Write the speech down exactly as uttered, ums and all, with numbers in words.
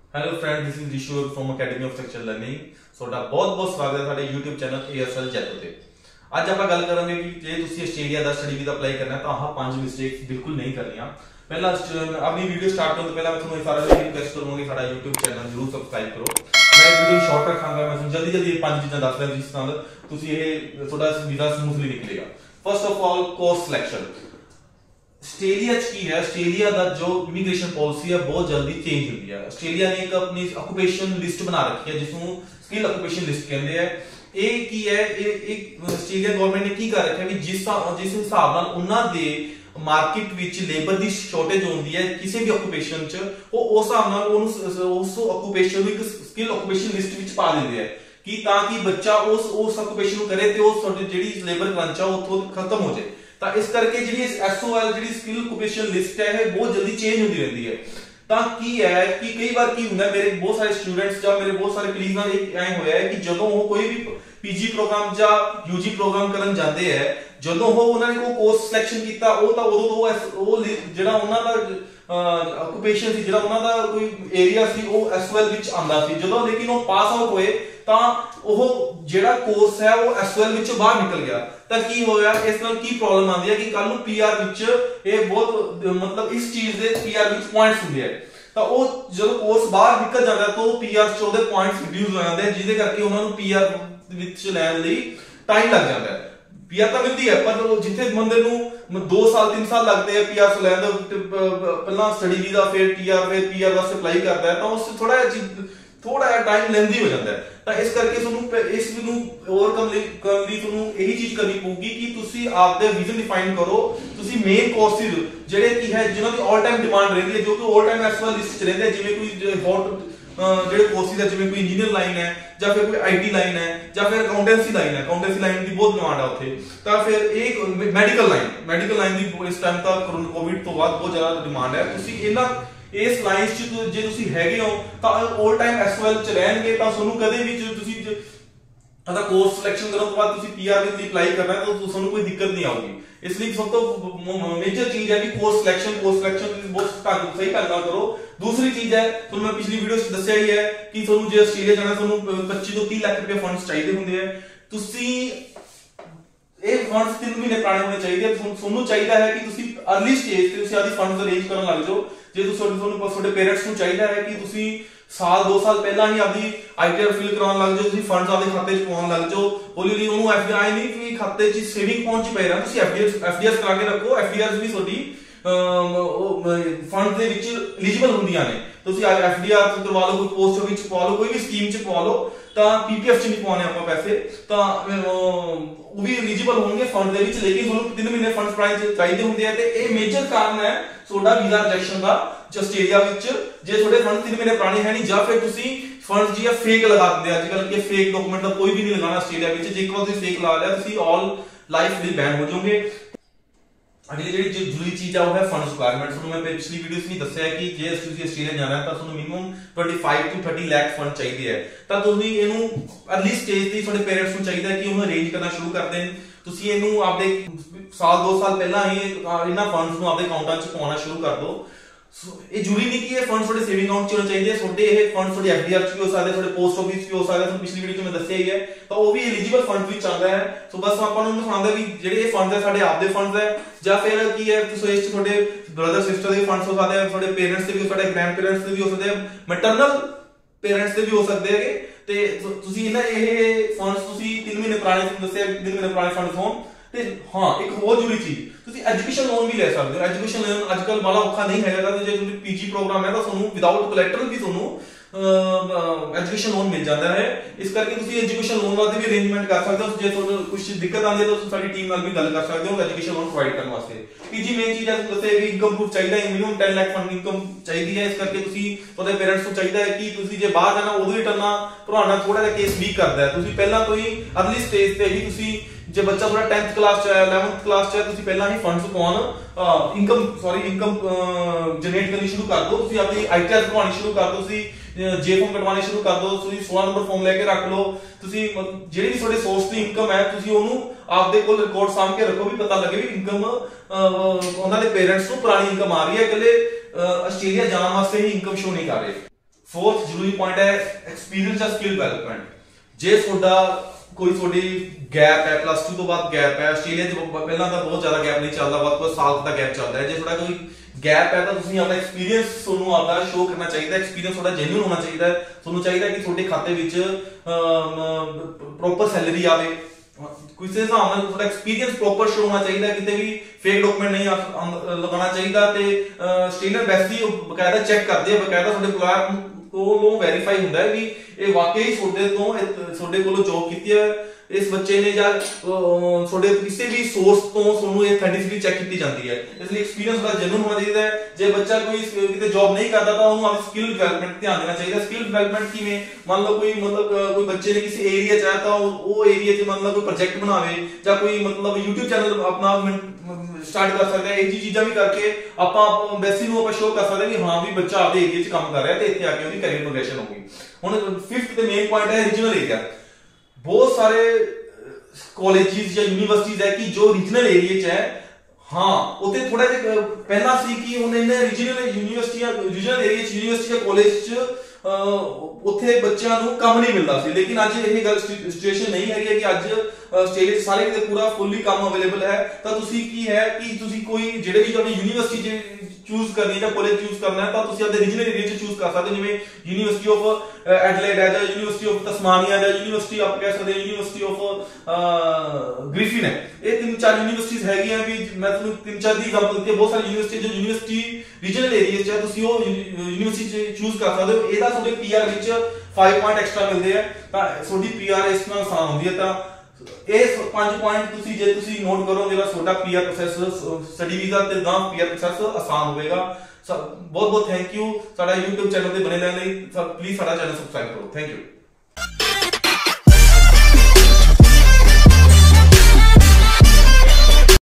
Hello friend, this is Rishor from academy of structure learning. ਤੁਹਾਡਾ ਬਹੁਤ ਬਹੁਤ ਸਵਾਗਤ ਹੈ ਸਾਡੇ YouTube ਚੈਨਲ A S L ਜੈਤੋ ਤੇ। ਅੱਜ ਆਪਾਂ ਗੱਲ ਕਰਾਂਗੇ ਕਿ ਜੇ ਤੁਸੀਂ ਆਸਟ੍ਰੇਲੀਆ ਦਾ ਸਟੱਡੀ ਵੀਜ਼ਾ ਅਪਲਾਈ ਕਰਨਾ ਹੈ ਤਾਂ ਆਹ ਪੰਜ ਮਿਸਟੇਕਸ ਬਿਲਕੁਲ ਨਹੀਂ ਕਰਨੀਆਂ। ਪਹਿਲਾਂ ਆਪਣੀ ਵੀਡੀਓ ਸਟਾਰਟ ਕਰਨ ਤੋਂ ਪਹਿਲਾਂ ਮੈਂ ਤੁਹਾਨੂੰ ਇਹ ਸਾਰਾ ਰਿਕਵੈਸਟ ਕਰੂੰਗਾ ਕਿ ਸਾਡਾ YouTube ਚੈਨਲ ਜ਼ਰੂਰ ਸਬਸਕ੍ਰਾਈਬ ਕਰੋ। ਮੈਂ ਵੀਡੀਓ ਸ਼ਾਰਟ ਰੱਖਾਂਗਾ, ਮੈਂ ਤੁਹਾਨੂੰ ਜਲਦੀ ਜਲਦੀ ਇਹ ਪੰਜ ਚੀਜ਼ਾਂ ਦੱਸ ਰਿਹਾ ਜਿਸ ਨਾਲ ਤੁਸੀਂ ਇਹ ਤੁਹਾਡਾ ਵੀਜ਼ਾ ਸਮੂਥਲੀ ਨਿਕਲੇਗਾ। First of all, course selection. Australia ਚ ਕੀ ਹੈ, ਆਸਟ੍ਰੇਲੀਆ ਦਾ ਜੋ ਇਮੀਗ੍ਰੇਸ਼ਨ ਪਾਲਿਸੀ ਹੈ ਬਹੁਤ ਜਲਦੀ ਚੇਂਜ ਹੁੰਦੀ ਹੈ। ਆਸਟ੍ਰੇਲੀਆ ਨੇ ਇੱਕ ਆਪਣੀ ਆਕੂਪੇਸ਼ਨ ਲਿਸਟ ਬਣਾ ਰੱਖੀ ਹੈ ਜਿਸ ਨੂੰ ਸਕਿੱਲ ਆਕੂਪੇਸ਼ਨ ਲਿਸਟ ਕਹਿੰਦੇ ਆ। ਇਹ ਕੀ ਹੈ, ਇਹ ਇੱਕ ਆਸਟ੍ਰੇਲੀਆ ਗਵਰਨਮੈਂਟ ਨੇ ਕੀ ਕਰ ਰੱਖਿਆ ਕਿ ਜਿਸ ਜਿਸ ਹਿਸਾਬ ਨਾਲ ਉਹਨਾਂ ਦੇ ਮਾਰਕੀਟ ਵਿੱਚ ਲੇਬਰ ਦੀ ਸ਼ਾਰਟੇਜ ਹੁੰਦੀ ਹੈ ਕਿਸੇ ਵੀ ਆਕੂਪੇਸ਼ਨ ਚ, ਉਹ ਉਸ ਹਿਸਾਬ ਨਾਲ ਉਹਨੂੰ ਉਸ ਆਕੂਪੇਸ਼ਨ ਨੂੰ ਇੱਕ ਸਕਿੱਲ ਆਕੂਪੇਸ਼ਨ ਲਿਸਟ ਵਿੱਚ ਪਾ ਦਿੰਦੇ ਆ ਕਿ ਤਾਂ ਕਿ ਬੱਚਾ ਉਸ ਉਸ ਆਕੂਪੇਸ਼ਨ ਨੂੰ ਕਰੇ ਤੇ ਉਸ ਜਿਹੜੀ ਲੇਬਰ ਕਰੰਚ ਆ ਉੱਥੋਂ ਖਤਮ ਹੋ ਜਾਏ। ਤਾਂ ਇਸ ਕਰਕੇ ਜਿਹੜੀ S O L ਜਿਹੜੀ ਸਕਿੱਲ ਆਕੂਪੇਸ਼ਨ ਲਿਸਟ ਹੈ ਇਹ ਬਹੁਤ ਜਲਦੀ ਚੇਂਜ ਹੁੰਦੀ ਰਹਿੰਦੀ ਹੈ। ਤਾਂ ਕੀ ਹੈ ਕਿ ਕਈ ਵਾਰ ਕੀ ਹੁੰਦਾ, ਮੇਰੇ ਬਹੁਤ ਸਾਰੇ ਸਟੂਡੈਂਟਸ ਜਾਂ ਮੇਰੇ ਬਹੁਤ ਸਾਰੇ ਕਲੀਗਾਂ ਨਾਲ ਇਹ ਐਂ ਹੋਇਆ ਹੈ ਕਿ ਜਦੋਂ ਉਹ ਕੋਈ ਵੀ ਪੀਜੀ ਪ੍ਰੋਗਰਾਮ ਜਾਂ ਯੂਜੀ ਪ੍ਰੋਗਰਾਮ ਕਰਨ ਜਾਂਦੇ ਹੈ, ਜਦੋਂ ਉਹ ਉਹਨਾਂ ਨੇ ਕੋਈ ਕੋਰਸ ਸਿਲੈਕਸ਼ਨ ਕੀਤਾ ਉਹ ਤਾਂ ਉਦੋਂ ਉਹ ਜਿਹੜਾ ਉਹਨਾਂ ਦਾ ਆਕੂਪੇਸ਼ਨ ਸੀ, ਜਿਹੜਾ ਉਹਨਾਂ ਦਾ ਕੋਈ ਏਰੀਆ ਸੀ ਉਹ S O L ਵਿੱਚ ਆਉਂਦਾ ਸੀ। ਜਦੋਂ ਲੇਕਿਨ ਉਹ ਪਾਸ ਆਊਟ ਹੋਏ ਤਾਂ ਉਹ ਜਿਹੜਾ ਕੋਰਸ ਹੈ ਉਹ S O L ਵਿੱਚੋਂ ਬਾਹਰ ਨਿਕਲ ਗਿਆ। ਤਾਂ ਕੀ ਹੋਇਆ, ਇਸ ਨਾਲ ਕੀ ਪ੍ਰੋਬਲਮ ਆਉਂਦੀ ਹੈ ਕਿ ਕੱਲ ਨੂੰ ਪੀਆਰ ਵਿੱਚ ਇਹ ਬਹੁਤ ਮਤਲਬ ਇਸ ਚੀਜ਼ ਦੇ ਪੀਆਰ ਵਿੱਚ ਪੁਆਇੰਟਸ ਹੁੰਦੇ ਆ। ਤਾਂ ਉਹ ਜਦੋਂ ਕੋਰਸ ਬਾਹਰ ਨਿਕਲ ਜਾਂਦਾ ਤਾਂ ਉਹ ਪੀਆਰ ਚ ਉਹਦੇ ਪੁਆਇੰਟਸ ਰਿਡਿਊਸ ਹੋ ਜਾਂਦੇ, ਜਿਹਦੇ ਕਰਕੇ ਉਹਨਾਂ ਨੂੰ ਪੀਆਰ ਵਿੱਚ ਲੈਣ ਲਈ ਟਾਈਮ ਲੱਗ ਜਾਂਦਾ ਹੈ। ਪੀਆਰ ਤਾਂ ਮਿਲਦੀ ਹੈ ਪਰ ਜਿੱਥੇ ਬੰਦੇ ਨੂੰ ਦੋ ਸਾਲ ਤਿੰਨ ਸਾਲ ਲੱਗਦੇ ਆ ਪੀਆਰ ਚ ਲੈਣ ਦਾ, ਪਹਿਲਾਂ ਸਟੱਡੀ ਵੀਜ਼ਾ ਫਿਰ ਪੀਆਰ ਫਿਰ ਪੀਆਰ ਵਾਸਤੇ ਅਪਲਾਈ ਕਰਦਾ ਹੈ ਤਾਂ ਉਸ ਥੋੜਾ ਜਿਹਾ ਥੋੜਾ ਜਿਹਾ ਟਾਈਮ ਲੈਂਦੀ ਹੋ ਜਾਂਦਾ ਹੈ। ਤਾਂ ਇਸ ਕਰਕੇ ਤੁਹਾਨੂੰ ਇਸ ਨੂੰ ਓਵਰਕਮ ਕਰਨ ਲਈ ਤੁਹਾਨੂੰ ਇਹੀ ਚੀਜ਼ ਕਰਨੀ ਪਊਗੀ ਕਿ ਤੁਸੀਂ ਆਪਦੇ ਵਿਜ਼ਨ ਡਿਫਾਈਨ ਕਰੋ। ਤੁਸੀਂ ਮੇਨ ਕੋਰਸਿਸ ਜਿਹੜੇ ਕੀ ਹੈ ਜਿਨ੍ਹਾਂ ਦੀ ਆਲ ਟਾਈਮ ਡਿਮਾਂਡ ਰਹਿੰਦੀ ਹੈ, ਜੋ ਕਿ all time S O L list ਚ ਰਹਿੰਦੇ ਆ, ਜਿਵੇਂ ਕੋਈ ਹੌਟ ਜਿਹੜੇ ਕੋਰਸਿਸ ਹੈ ਜਿਵੇਂ ਕੋਈ ਇੰਜੀਨੀਅਰ ਲਾਈਨ ਹੈ ਜਾਂ ਫਿਰ ਕੋਈ ਆਈਟੀ ਲਾਈਨ ਹੈ ਜਾਂ ਫਿਰ ਅਕਾਊਂਟੈਂਸੀ ਲਾਈਨ ਹੈ। ਅਕਾਊਂਟੈਂਸੀ ਲਾਈਨ ਦੀ ਬਹੁਤ ਡਿਮਾਂਡ ਹੈ ਉੱਥੇ। ਤਾਂ ਫਿਰ ਇਹ ਮੈਡੀਕਲ ਲਾਈਨ ਮੈਡੀਕਲ ਲਾਈਨ ਦੀ ਇਸ ਟਾਈਮ ਤਾਂ ਕੋਵਿਡ ਤੋਂ ਬਾਅਦ ਬਹੁਤ ਜ਼ਿਆਦਾ ਡਿਮਾਂਡ ਹੈ। ਤੁਸੀਂ ਇਹਨਾਂ ਇਸ ਲਾਈਨ ਚ ਜੇ ਤੁਸੀਂ ਹੈਗੇ ਹੋ ਤਾਂ all time S O L ਚ ਰਹਿਣਗੇ ਤਾਂ ਤੁਹਾਨੂੰ ਕਦੇ ਵੀ ਤੁਸੀਂ ਅਦਾ ਕੋਰਸ ਸਿਲੈਕਸ਼ਨ ਕਰਨ ਤੋਂ ਬਾਅਦ ਤੁਸੀਂ ਪੀਆਰ ਲਈ ਅਪਲਾਈ ਕਰਨਾ ਹੈ ਤਾਂ ਤੁਹਾਨੂੰ ਕੋਈ ਦਿੱਕਤ ਨਹੀਂ ਆਊਗੀ। ਇਸ ਲਈ ਸਭ ਤੋਂ ਮੇਜਰ ਚੀਜ਼ ਹੈ ਕਿ ਕੋਰਸ ਸਿਲੈਕਸ਼ਨ ਕੋਰਸ ਸਿਲੈਕਸ਼ਨ ਤੁਸੀਂ ਬਹੁਤ ਸਹੀ ਢੰਗ ਨਾਲ ਕਰੋ। ਦੂਸਰੀ ਚੀਜ਼ ਹੈ, ਤੁਹਾਨੂੰ ਮੈਂ ਪਿਛਲੀ ਵੀਡੀਓ ਚ ਦੱਸਿਆ ਹੀ ਹੈ ਕਿ ਤੁਹਾਨੂੰ ਜੇ ਆਸਟ੍ਰੇਲੀਆ ਜਾਣਾ ਤੁਹਾਨੂੰ ਪੱਚੀ ਤੋਂ ਤੀਹ ਲੱਖ ਰੁਪਏ ਫੰਡਸ ਚਾਹੀਦੇ ਹੁੰਦੇ ਆ। ਤੁਸੀਂ ਇਹ ਫੰਡਸ ਤਿੰਨ ਮਹੀਨੇ ਪੁਰਾਣੇ ਹੋਣੇ ਚਾਹੀਦੇ ਆ। ਤੁਹਾਨੂੰ ਚਾਹੀਦਾ ਹੈ ਕਿ ਤੁਸੀਂ ਅਰਲੀ ਸਟੇਜ ਤੇ ਤੁਸੀਂ ਆਦੀ ਫੰਡਸ ਅਰੇਂਜ ਕਰਨ ਲੱਗ ਜਾਓ। ਜੇ ਤੁਸੀਂ ਤੁਹਾਨੂੰ ਤੁਹਾਡੇ ਪੇਰੈਂਟਸ ਨੂੰ ਚਾਹੀਦਾ ਹੈ ਕਿ ਤੁਸੀਂ ਸਾਲ ਦੋ ਸਾਲ ਪਹਿਲਾਂ ਹੀ ਆਪਦੀ ਆਈਟੀਆਰ ਫਿਲ ਕਰਾਉਣ ਲੱਗ ਜਾਓ, ਤੁਸੀਂ ਫੰਡਸ ਆਪਦੇ ਖਾਤੇ 'ਚ ਪਾਉਣ ਲੱਗ ਜਾਓ। ਹੌਲੀ ਹੌਲੀ ਉਹਨੂੰ ਐਫਡੀਆਈ ਨਹੀਂ ਕਿ ਖਾਤੇ 'ਚ ਸੇਵਿੰਗ ਪਹੁੰਚ ਪਏ ਰਹਿਣਾ, ਤੁਸੀਂ ਐਫਡੀਆਰ ਕਰਾ ਕੇ ਰੱਖੋ। ਐਫਡੀਆਰ ਵੀ ਤੁਹਾਡੀ ਫੰਡ ਦੇ ਵਿੱਚ ਐਲੀਜੀਬਲ ਹੁੰਦੀਆਂ ਨੇ। ਤੁਸੀਂ ਐਫਡੀਆਰ ਤੋਂ ਕਰਵਾ ਲਓ, ਕੋਈ ਪੋਸਟ ਵਿੱਚ ਪਵਾ ਲਓ, ਕੋਈ ਵੀ ਸਕੀਮ 'ਚ ਪਵਾ ਲਓ। ਤਾਂ ਪੀਪੀਐਫ 'ਚ ਨਹੀਂ ਪਵਾਉਣੇ ਆਪਾਂ ਪੈਸੇ, ਤਾਂ ਉਹ ਵੀ ਐਲੀਜੀਬਲ ਹੋਣਗੇ ਫੰਡ ਦੇ ਵਿੱਚ। ਲੇਕਿਨ ਤੁਹਾਨੂੰ ਤਿੰਨ ਮਹੀਨੇ ਫੰਡ ਪ੍ਰਾਈਸ ਚਾਹੀਦੇ ਹੁੰਦੇ ਆ ਤੇ ਇਹ ਮੇਜਰ ਕਾਰਨ ਹੈ ਤੁਹਾਡਾ ਵੀਜ਼ਾ ਰਿਜੈਕਸ਼ਨ ਦਾ ਆਸਟ੍ਰੇਲੀਆ ਵਿੱਚ। ਜੇ ਤੁਹਾਡੇ ਫੰਡ ਤਿੰਨ ਮਹੀਨੇ ਪੁਰਾਣੇ ਹੈ ਨਹੀਂ ਜਾਂ ਫਿਰ ਤੁਸੀਂ ਫੰਡ ਜੀ ਫੇਕ ਲਗਾ ਦਿੰਦੇ ਆ। ਅੱਜ ਕੱਲ੍ਹ ਕਿ ਫੇਕ ਡਾਕੂਮੈਂਟ ਦਾ ਕੋਈ ਵੀ ਨਹੀਂ ਲਗਾਉਣਾ ਆਸਟ੍ਰੇਲੀਆ ਵਿੱਚ। ਜੇ ਇੱਕ ਵਾਰ ਤੁਸੀਂ ਫੇਕ ਲਾ ਲਿਆ ਤੁਸੀਂ ਆਲ ਲਾਈਫ ਲਈ ਬੈਨ ਹੋ ਜਾਓਗੇ। ਅਗਲੀ ਜਿਹੜੀ ਜ਼ਰੂਰੀ ਚੀਜ਼ ਆ ਉਹ ਹੈ ਫੰਡ ਰਿਕੁਆਇਰਮੈਂਟਸ। ਨੂੰ ਮੈਂ ਪਿਛਲੀ ਵੀਡੀਓਸ ਵਿੱਚ ਦੱਸਿਆ ਕਿ ਜੇ ਤੁਸੀਂ ਆਸਟ੍ਰੇਲੀਆ ਜਾਣਾ ਹੈ ਤਾਂ ਤੁਹਾਨੂੰ ਮਿਨੀਮਮ ਪੱਚੀ ਤੋਂ ਤੀਹ ਲੱਖ ਫੰਡ ਚਾਹੀਦੇ ਹੈ। ਤਾਂ ਤੁਸੀਂ ਇਹਨੂੰ ਅਰਲੀ ਸਟੇਜ ਤੇ ਤੁਹਾਡੇ ਪੇਰੈਂਟਸ ਨੂੰ ਚਾਹੀਦਾ ਕਿ ਉਹਨੂੰ ਅਰੇਂਜ ਕਰਨਾ ਸ਼ੁਰੂ ਕਰ ਦੇਣ। ਤੁਸੀਂ ਇਹਨੂੰ ਆਪਦੇ ਸਾਲ ਦੋ ਸਾਲ ਪਹਿਲਾਂ ਹੀ ਇਹਨਾਂ ਫੰਡਸ ਨੂੰ ਆਪਦੇ ਅਕਾਊਂਟਾਂ 'ਚ ਪਾਉਣਾ ਸ਼ੁਰੂ ਕਰ ਦਿਓ। ਇਹ ਜ਼ਰੂਰੀ ਨਹੀਂ ਕਿ ਇਹ ਫੰਡ ਤੁਹਾਡੇ ਸੇਵਿੰਗ ਅਕਾਊਂਟ 'ਚ ਹੋਣੇ ਚਾਹੀਦੇ। ਤੁਹਾਡੇ ਇਹ ਫੰਡ ਤੁਹਾਡੇ ਐਫਡੀਆਰ 'ਚ ਵੀ ਹੋ ਸਕਦੇ, ਤੁਹਾਡੇ ਪੋਸਟ ਆਫਿਸ 'ਚ ਵੀ ਹੋ ਸਕਦਾ। ਤੁਹਾਨੂੰ ਪਿਛਲੀ ਵੀਡੀਓ 'ਚ ਮੈਂ ਦੱਸਿਆ ਹੀ ਹੈ। ਤਾਂ ਉਹ ਵੀ ਐਲੀਜੀਬਲ ਫੰਡ ਵਿੱਚ ਆਉਂਦਾ ਹੈ। ਸੋ ਬਸ ਆਪਾਂ ਨੂੰ ਦਿਖਾਉਂਦਾ ਵੀ ਜਿਹੜੇ ਇਹ ਫੰਡ ਹੈ ਸਾਡੇ ਆਪਦੇ ਫੰਡਸ ਹੈ ਜਾਂ ਫਿਰ ਕੀ ਹੈ ਤੁਸੀਂ ਇਸ 'ਚ ਤੁਹਾਡੇ ਬ੍ਰਦਰ ਸਿਸਟਰ ਦੇ ਫੰਡਸ ਹੋ ਸਕਦੇ ਆ, ਤੁਹਾਡੇ ਪੇਰੈਂਟਸ ਦੇ ਵੀ ਹੋ ਸਕਦੇ, ਗ੍ਰੈਂਡ ਪੇਰੈਂਟਸ ਦੇ ਵੀ ਹੋ ਸਕਦੇ, ਮੈਟਰਨਲ ਪੇਰੈਂਟਸ ਦੇ ਵੀ ਹੋ ਸਕਦੇ ਹੈਗੇ। ਤੇ ਤੁਸੀਂ ਇਹਨਾਂ ਇਹ ਫੰਡਸ ਤੁਸੀਂ ਤਿੰਨ ਮਹੀਨੇ ਪੁਰਾਣੇ ਦੱਸਿਆ ਤਿੰਨ ਮਹੀਨੇ ਪੁਰਾਣੇ ਫੰਡਸ ਹੋਣ। ਤੇ ਹਾਂ, ਇੱਕ ਹੋਰ ਜ਼ਰੂਰੀ ਚੀਜ਼, ਤੁਸੀਂ ਐਜੂਕੇਸ਼ਨ ਲੋਨ ਵੀ ਲੈ ਸਕਦੇ ਹੋ। ਐਜੂਕੇਸ਼ਨ ਲੋਨ ਅੱਜ ਕੱਲ੍ਹ ਬੜਾ ਔਖਾ ਨਹੀਂ ਹੈਗਾ। ਜੇ ਤੁਸੀਂ ਪੀਜੀ ਪ੍ਰੋਗਰਾਮ ਹੈ ਤਾਂ ਤੁਹਾਨੂੰ ਵਿਦਆਊਟ ਕੋਲੈਟਰਲ ਵੀ ਤੁਹਾਨੂੰ ਐਜੂਕੇਸ਼ਨ ਲੋਨ ਮਿਲ ਜਾਂਦਾ ਹੈ। ਇਸ ਕਰਕੇ ਤੁਸੀਂ ਐਜੂਕੇਸ਼ਨ ਲੋਨ ਵਾਸਤੇ ਵੀ ਅਰੇਂਜਮੈਂਟ ਕਰ ਸਕਦੇ ਹੋ। ਜੇ ਤੁਹਾਨੂੰ ਕੁਝ ਦਿੱਕਤ ਆਉਂਦੀ ਹੈ ਤਾਂ ਤੁਸੀਂ ਸਾਡੀ ਟੀਮ ਨਾਲ ਵੀ ਗੱਲ ਕਰ ਸਕਦੇ ਹੋ ਐਜੂਕੇਸ਼ਨ ਲੋਨ ਪ੍ਰੋਵਾਈਡ ਕਰਨ ਵਾਸਤੇ। ਪੀਜੀ ਮੇਨ ਚੀਜ਼ ਹੈ ਦੱਸਿਆ ਵੀ ਇਨਕਮ ਪ੍ਰੂਫ ਚਾਹੀਦਾ ਹੈ, ਮਿਨੀਮਮ ਦਸ ਲੱਖ ਫੰਡ ਇਨਕਮ ਚਾਹੀਦੀ ਹੈ। ਇਸ ਕਰਕੇ ਤੁਸੀਂ ਤੁਹਾਡੇ ਪੇਰੈਂਟਸ ਨੂੰ ਚਾਹੀਦਾ ਹੈ ਕਿ ਤੁਸੀਂ ਜੇ ਬਾਹਰ ਜਾਣਾ ਉਦੋਂ ਰਿਟਰਨਾਂ ਭਰਾਉਣਾ ਥੋੜਾ ਜਿਹਾ ਕੇਸ ਵੀਕ ਕਰਦਾ ਹੈ। ਤੁਸੀਂ ਪਹਿਲਾਂ ਤੋਂ ਹੀ ਅਰਲੀ ਸਟੇਜ ਤੇ ਹੀ ਤੁਸੀਂ ਜੇ ਬੱਚਾ ਤੁਹਾਡਾ ਟੈਂਥ ਕਲਾਸ 'ਚ ਹੈ ਇਲੈਵੰਥ ਕਲਾਸ 'ਚ ਹੈ ਤੁਸੀਂ ਪਹਿਲਾਂ ਹੀ ਫੰਡਸ ਪਾਉਣ ਇਨਕਮ ਸੌਰੀ ਇਨਕਮ ਜਨਰੇਟ ਕਰਨੀ ਸ਼ੁਰੂ ਕਰ ਦਿਓ। ਤੁਸੀਂ ਆਪਣੀ ਆਈਟੀਆਰ ਕਰਵਾਉਣੀ ਸ਼ੁਰੂ ਕਰ ਦਿਓ, ਤੁਸੀਂ ਜੇ ਫਾਰਮ ਕਟਵਾਉਣੀ ਸ਼ੁਰੂ ਕਰ ਦਿਓ। ਤੁਸੀਂ ਸੋਲਾਂ ਨੰਬਰ ਫਾਰਮ ਲੈ ਕੇ ਰੱਖ ਲਓ। ਤੁਸੀਂ ਜਿਹੜੀ ਵੀ ਤੁਹਾਡੇ ਸੋਰਸ ਦੀ ਇਨਕਮ ਹੈ ਤੁਸੀਂ ਉਹਨੂੰ ਆਪਦੇ ਕੋਲ ਰਿਕਾਰਡ ਸਾਂਭ ਕੇ ਰੱਖੋ ਵੀ ਪਤਾ ਲੱਗੇ ਵੀ ਇਨਕਮ ਉਹਨਾਂ ਦੇ ਪੇਰੈਂਟਸ ਨੂੰ ਪੁਰਾਣੀ ਇਨਕਮ ਆ ਰਹੀ ਹੈ, ਇਕੱਲੇ ਆਸਟ੍ਰੇਲੀਆ ਜਾਣ ਵਾਸਤੇ ਹੀ ਇਨਕਮ ਸ਼ੋ ਨਹੀਂ ਕਰ ਰਹੇ। फोर्थ जरूरी पॉइंट है एक्सपीरियंस या स्किल डेवलपमेंट। जे ਤੁਹਾਡਾ ਕੋਈ ਤੁਹਾਡੀ ਗੈਪ ਹੈ ਪਲੱਸ टू ਤੋਂ ਬਾਅਦ ਗੈਪ ਹੈ, ਆਸਟ੍ਰੇਲੀਆ ਚ ਪਹਿਲਾਂ ਤਾਂ ਬਹੁਤ ਜ਼ਿਆਦਾ ਗੈਪ ਨਹੀਂ ਚੱਲਦਾ, ਬਹੁਤ ਬਹੁਤ ਸਾਲ ਦਾ ਗੈਪ ਚੱਲਦਾ ਹੈ। ਜੇ ਤੁਹਾਡਾ ਕੋਈ ਗੈਪ ਹੈ ਤਾਂ ਤੁਸੀਂ ਆਪਣਾ ਐਕਸਪੀਰੀਅੰਸ ਤੁਹਾਨੂੰ ਆਪਦਾ ਸ਼ੋ ਕਰਨਾ ਚਾਹੀਦਾ, ਐਕਸਪੀਰੀਅੰਸ ਤੁਹਾਡਾ ਜੈਨੂਇਨ ਹੋਣਾ ਚਾਹੀਦਾ ਹੈ। ਤੁਹਾਨੂੰ ਚਾਹੀਦਾ ਕਿ ਤੁਹਾਡੇ ਖਾਤੇ ਵਿੱਚ ਪ੍ਰੋਪਰ ਸੈਲਰੀ ਆਵੇ, ਕਿਸੇ ਹਿਸਾਬ ਨਾਲ ਤੁਹਾਡਾ ਐਕਸਪੀਰੀਅੰਸ ਪ੍ਰੋਪਰ ਸ਼ੋ ਹੋਣਾ ਚਾਹੀਦਾ, ਕਿਤੇ ਵੀ ਫੇਕ ਡਾਕੂਮੈਂਟ ਨਹੀਂ ਲਗਾਉਣਾ ਚਾਹੀਦਾ। ਤੇ ਆਸਟ੍ਰੇਲੀਅਨ ਐਮਬੈਸੀ ਬਕਾਇਦਾ ਚੈੱਕ ਕਰਦੇ ਆ, ਬਕਾਇਦਾ ਤੁਹਾਡੇ employer ਕੋਲੋਂ ਵੈਰੀਫਾਈ ਹੁੰਦਾ ਹੈ ਵੀ ਇਹ ਵਾਕਈ ਤੁਹਾਡੇ ਤੋਂ ਤੁਹਾਡੇ ਕੋਲੋਂ ਜੌਬ ਕੀਤੀ ਹੈ ਇਸ ਬੱਚੇ ਨੇ, ਜਾਂ ਤੁਹਾਡੇ ਕਿਸੇ ਵੀ ਸੋਰਸ ਤੋਂ ਤੁਹਾਨੂੰ ਇਹ ਅਥੈਂਟਿਸਿਟੀ ਚੈੱਕ ਕੀਤੀ ਜਾਂਦੀ ਹੈ। ਇਸ ਲਈ ਐਕਸਪੀਰੀਅੰਸ ਦਾ ਜੈਨੂਇਨ ਹੋਣਾ ਚਾਹੀਦਾ ਹੈ। ਜੇ ਬੱਚਾ ਕੋਈ ਕਿਤੇ ਜੌਬ ਨਹੀਂ ਕਰਦਾ ਤਾਂ ਉਹਨੂੰ ਆਪਣੀ ਸਕਿੱਲ ਡਿਵੈਲਪਮੈਂਟ ਧਿਆਨ ਦੇਣਾ ਚਾਹੀਦਾ। ਸਕਿੱਲ ਡਿਵੈਲਪਮੈਂਟ ਕਿਵੇਂ, ਮੰਨ ਲਓ ਕੋਈ ਮਤਲਬ ਕੋਈ ਬੱਚੇ ਨੇ ਕਿਸੇ ਏਰੀਆ 'ਚ ਹੈ ਤਾਂ ਉਹ ਏਰੀਆ 'ਚ ਮੰਨ ਲਓ ਕੋਈ ਪ੍ਰੋਜੈਕਟ ਬਣਾਵੇ, ਜਾਂ ਕੋਈ ਮਤਲਬ YouTube ਚੈਨਲ ਆਪਣਾ ਸਟਾਰਟ ਕਰ ਸਕਦਾ ਹੈ। ਇਹ ਜੀ ਚੀਜ਼ਾਂ ਵੀ ਕਰਕੇ ਆਪਾਂ ਐਮਬੈਸੀ ਨੂੰ ਆਪਾਂ ਸ਼ੋ ਕਰ ਸਕਦੇ ਹਾਂ ਵੀ ਹਾਂ ਵੀ ਬੱਚਾ ਆਪਦੇ ਏਰੀਆ 'ਚ ਕੰਮ ਕਰ ਰਿਹਾ ਤੇ ਇੱਥੇ ਆ ਕੇ ਉਹਦੀ ਕੈਰੀਅਰ ਪ੍ਰੋਗਰੈਸ਼ਨ ਹੋਊਗੀ। ਹੁਣ ਫਿਫਥ ਤੇ ਮੇਨ ਪੁਆਇੰਟ ਹੈ ਰੀਜਨਲ ਏਰੀਆ। बहुत सारे कॉलेजेस या यूनिवर्सिटीज है कि जो रीजनल एरिया च है, हाँ उते थोड़ा जिहा पहला सी कि उन्होंने रीजनल यूनिवर्सिटी रीजनल एरिया च यूनिवर्सिटी या कॉलेज च उत्थे बच्चों को काम नहीं मिलता सी, लेकिन अज ये गल सिचुएशन नहीं है कि अज आस्ट्रेलिया सारे किते पूरा फुल्ली काम अवेलेबल है। तो तुसी की है कि तुसी कोई जेडे भी तुहाडी यूनिवर्सिटी चूज करनी है या कॉलेज चूज करना है तो तुसी अपने रीजनल एरिया च चूज कर सकते हो, जिवें यूनिवर्सिटी ऑफ एडलेड है, या यूनिवर्सिटी ऑफ तस्मानिया, या यूनिवर्सिटी आप कह सकते हो यूनिवर्सिटी ऑफ ग्रिफिन है। ये तीन चार यूनिवर्सिटीज हैगियां भी, मैं तुहानू तीन चार दी एग्जांपल दी। बहुत सारी यूनिवर्सिटी जो यूनिवर्सिटी रीजनल एरिया च है तुसी वो यूनिवर्सिटी चूज कर सकते हो। ਇਹਦਾ ਤੁਹਾਡੇ ਪੀਆਰ ਵਿੱਚ पांच ਪੁਆਇੰਟ ਐਕਸਟਰਾ ਮਿਲਦੇ ਆ ਤਾਂ ਤੁਹਾਡੀ ਪੀਆਰ ਇਸ ਨਾਲ ਆਸਾਨ ਹੁੰਦੀ ਹੈ। ਤਾਂ ਇਹ ਪੰਜ ਪੁਆਇੰਟ ਤੁਸੀਂ ਜੇ ਤੁਸੀਂ ਨੋਟ ਕਰੋਗੇ ਤਾਂ ਤੁਹਾਡਾ ਪੀਆਰ ਪ੍ਰੋਸੈਸ ਸਟੱਡੀ ਵੀਜ਼ਾ ਤੇ ਦਾ ਪੀਆਰ ਪ੍ਰੋਸੈਸ ਆਸਾਨ ਹੋਵੇਗਾ। ਬਹੁਤ ਬਹੁਤ ਥੈਂਕ ਯੂ ਸਾਡਾ YouTube ਚੈਨਲ ਤੇ ਬਣੇ ਰਹਿਣ ਲਈ। ਪਲੀਜ਼ ਸਾਡਾ ਚੈਨਲ ਸਬਸਕ੍ਰਾਈਬ ਕਰੋ। Thank you.